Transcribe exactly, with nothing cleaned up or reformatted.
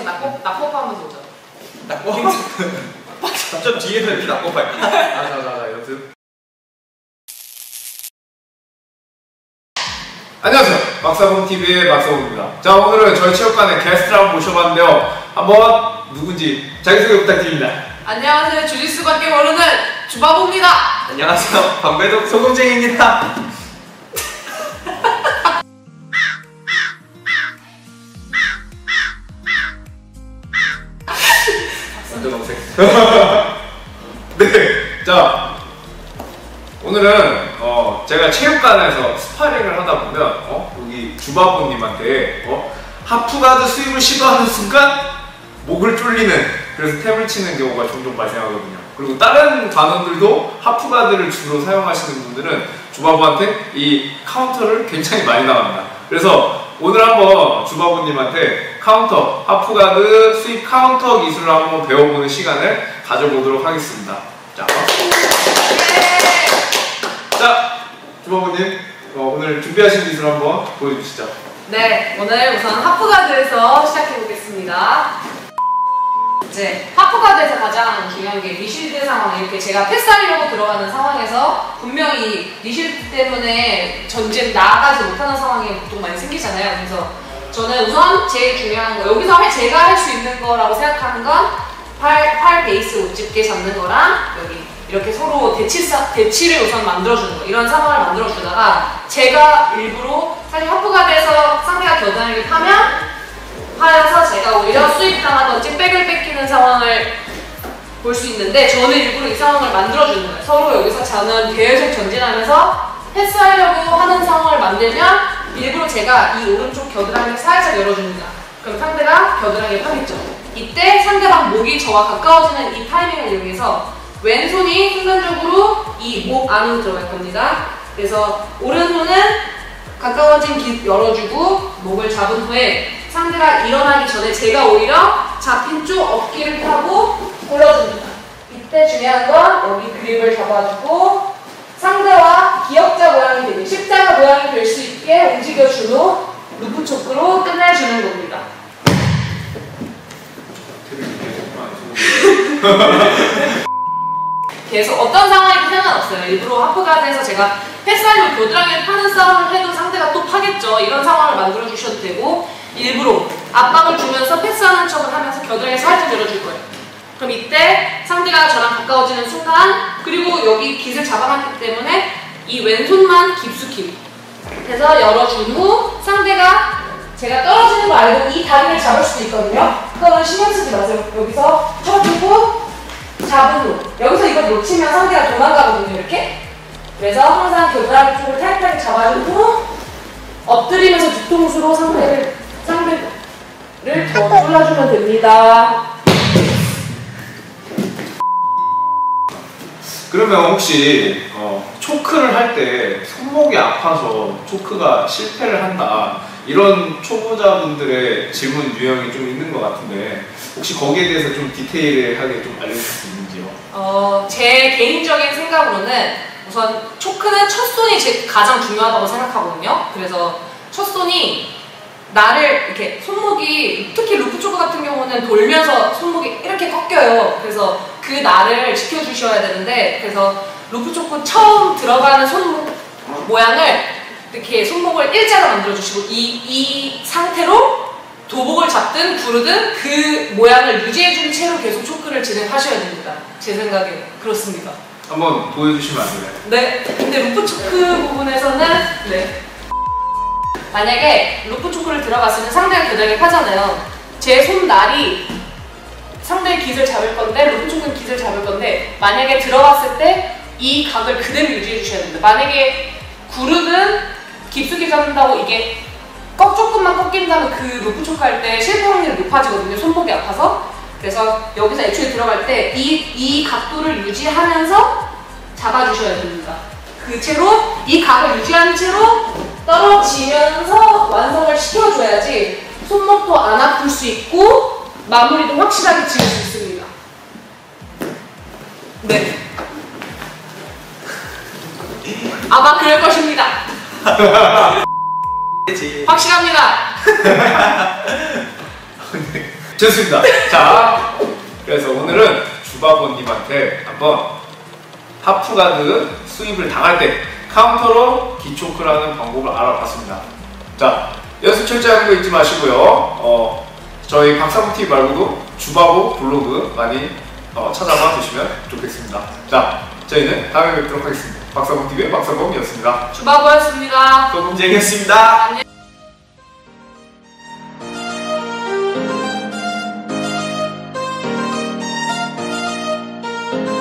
낙법, 낙법하면서 오자. 낙법? 좀 뒤에서 이렇게 낙법할게. 아, 자, 자, 자, 연습. 안녕하세요. 박사범티비의 박사범입니다. 자, 오늘은 저희 체육관에 게스트를 한번 모셔봤는데요. 한번 누군지 자기소개 부탁드립니다. 안녕하세요. 주짓수밖에 모르는 주바보입니다. 안녕하세요. 방배동 소금쟁이입니다. 완전 어색. 네, 자 오늘은 어, 제가 체육관에서 스파링을 하다 보면 어, 여기 주바보님한테 어, 하프가드 스윕을 시도하는 순간 목을 졸리는, 그래서 탭을 치는 경우가 종종 발생하거든요. 그리고 다른 단원들도 하프가드를 주로 사용하시는 분들은 주바보한테 이 카운터를 굉장히 많이 나갑니다. 그래서 오늘 한번 주바보님한테 카운터, 하프가드, 스윕 카운터 기술을 한번 배워보는 시간을 가져보도록 하겠습니다. 자, 자 주바보님, 어, 오늘 준비하신 기술 한번 보여주시죠. 네, 오늘 우선 하프가드에서 시작해보겠습니다. 이제 하프가드에서 가장 중요한 게 리실드 상황. 이렇게 제가 패스하려고 들어가는 상황에서 분명히 리실드 때문에 전진 나아가지 못하는 상황이 보통 많이 생기잖아요. 그래서 저는 우선 제일 중요한 거, 여기서 할, 제가 할 수 있는 거라고 생각하는 건 팔, 팔 베이스 못 집게 잡는 거랑 여기 이렇게 서로 대치, 대치를 우선 만들어주는 거, 이런 상황을 만들어주다가 제가 일부러, 사실 하프가드에서 상대가 겨드랑이를 파면 하여서 제가 오히려 스윕 당하든지 백을 뺏기는 상황을 볼 수 있는데, 저는 일부러 이 상황을 만들어주는 거예요. 서로 여기서 저는 계속 전진하면서 패스하려고 하는 상황을 만들면 일부러 제가 이 오른쪽 겨드랑이를 살짝 열어줍니다. 그럼 상대가 겨드랑이를 파겠죠. 이때 상대방 목이 저와 가까워지는 이 타이밍을 이용해서 왼손이 순간적으로 이 목 안으로 들어갈 겁니다. 그래서 오른손은 가까워진 기 열어주고 목을 잡은 후에 상대가 일어나기 전에 제가 오히려 잡힌 쪽 어깨를 타고 골라줍니다. 이때 중요한 건 여기 그립을 잡아주고 상대와 기역자 모양이 되게, 십자가 모양이 될 수 있게 움직여준 후 루프 초크로 끝내주는 겁니다. 계속 어떤 상황이든 상관없어요. 일부러 하프가드에서 제가 패스하려고 겨드랑이를 파는 싸움을 해도 상대가 또 파겠죠. 이런 상황을 만들어 주셔도 되고, 일부러 압박을 주면서 패스하는 척을 하면서 겨드랑이를 살짝 열어줄 거예요. 그럼 이때 상대가 저랑 가까워지는 순간, 그리고 여기 깃을 잡아놨기 때문에 이 왼손만 깊숙이 해서 열어준 후 상대가 제가 떨어지는 거 알고 이 다리를 잡을 수도 있거든요. 그거는 신경 쓰지 마세요. 여기서 쳐주고 잡은 후 여기서 이걸 놓치면 상대가 도망가거든요. 이렇게. 그래서 항상 겨드랑이 쪽을 타이트하게 잡아준 후 엎드리면서 뒤통수로 상대를 상대를 더 졸라주면 됩니다. 그러면 혹시 어, 초크를 할 때 손목이 아파서 초크가 실패를 한다, 이런 초보자분들의 질문 유형이 좀 있는 것 같은데 혹시 거기에 대해서 좀 디테일하게 좀 알려줄 수 있는지요? 어, 제 개인적인 생각으로는 우선 초크는 첫 손이 제 가장 중요하다고 생각하거든요. 그래서 첫 손이 나를 이렇게, 손목이 특히 루프 초크 같은 경우는 돌면서 손목이 이렇게 꺾여요. 그래서 그 나를 지켜주셔야 되는데, 그래서 루프 초크 처음 들어가는 손목 모양을 이렇게 손목을 일자로 만들어주시고 이, 이 상태로 도복을 잡든 구르든 그 모양을 유지해준 채로 계속 초크를 진행하셔야 됩니다. 제 생각에 그렇습니다. 한번 보여주시면 안 돼요? 네. 근데 루프 초크 부분에서는 네. 만약에 루프 초크를 들어갔으면 상대가 겨드랑이를 파잖아요. 제 손날이 상대의 깃을 잡을 건데, 루프 초크는 깃을 잡을 건데, 만약에 들어갔을 때 이 각을 그대로 유지해 주셔야 됩니다. 만약에 구르든 깊숙이 잡는다고 이게 꺾 조금만 꺾인다면 그 루프 초크 할 때 실패 확률이 높아지거든요. 손목이 아파서. 그래서 여기서 애초에 들어갈 때 이 이 각도를 유지하면서 잡아주셔야 됩니다. 그 채로 이 각을 유지한 채로 떨어지면서 완성을 시켜줘야지 손목도 안 아플 수 있고 마무리도 확실하게 지을 수 있습니다. 네. 아마 그럴 것입니다. 그치. 확실합니다. 좋습니다. 자, 그래서 오늘은 주바보님한테 한번 하프가드 수입을 당할 때 카운터로 기초크라는 방법을 알아봤습니다. 자, 연습 철저히 하는 거 잊지 마시고요. 어, 저희 박사부티비 말고도 주바보 블로그 많이 어, 찾아봐 주시면 좋겠습니다. 자, 저희는 다음에 뵙도록 하겠습니다. 박사범티비의 박사범이었습니다. 주바보였습니다. 소금쟁이였습니다. 안녕.